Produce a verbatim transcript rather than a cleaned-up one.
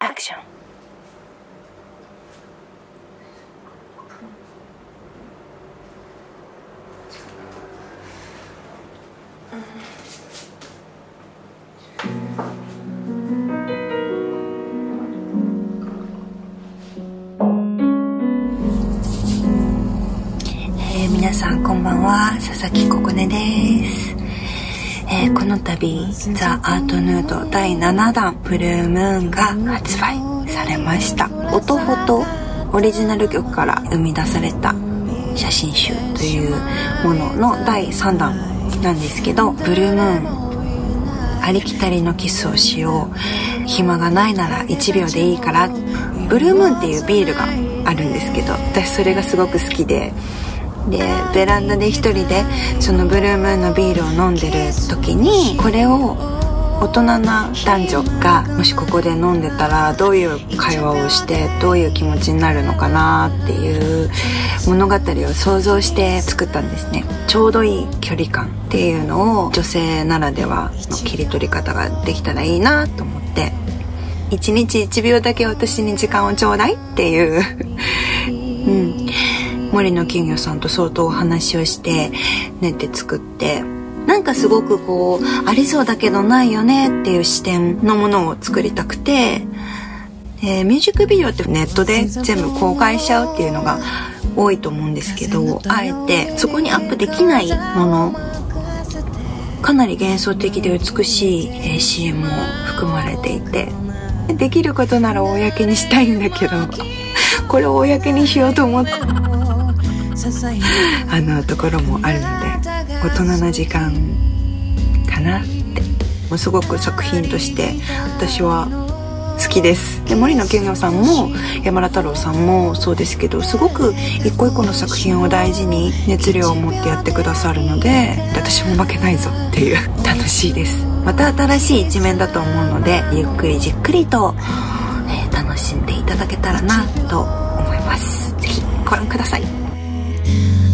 アクション。えー、皆さんこんばんは、佐々木ここねです。えー、この度ザ・アートヌードだいななだんブルームーンが発売されました。音フォトオリジナル曲から生み出された写真集というもののだいさんだんなんですけど、ブルームーンありきたりのキスをしよう、暇がないならいちびょうでいいから。ブルームーンっていうビールがあるんですけど、私それがすごく好きででベランダで一人でそのブルームーンのビールを飲んでる時に、これを大人な男女がもしここで飲んでたらどういう会話をしてどういう気持ちになるのかなっていう物語を想像して作ったんですね。ちょうどいい距離感っていうのを女性ならではの切り取り方ができたらいいなと思って、いちにちいちびょうだけ私に時間をちょうだいっていううん森の金魚さんと相当お話をして練って作って、なんかすごくこうありそうだけどないよねっていう視点のものを作りたくて、えー、ミュージックビデオってネットで全部公開しちゃうっていうのが多いと思うんですけど、あえてそこにアップできないもの、かなり幻想的で美しい、えー、シーエム も含まれていて、できることなら公にしたいんだけどこれを公にしようと思ってあのところもあるので、大人な時間かなって、もうすごく作品として私は好きです。で森野金魚さんも山田太郎さんもそうですけど、すごく一個一個の作品を大事に熱量を持ってやってくださるので、私も負けないぞっていう楽しいです。また新しい一面だと思うので、ゆっくりじっくりと、えー、楽しんでいただけたらなと思います。ぜひご覧ください。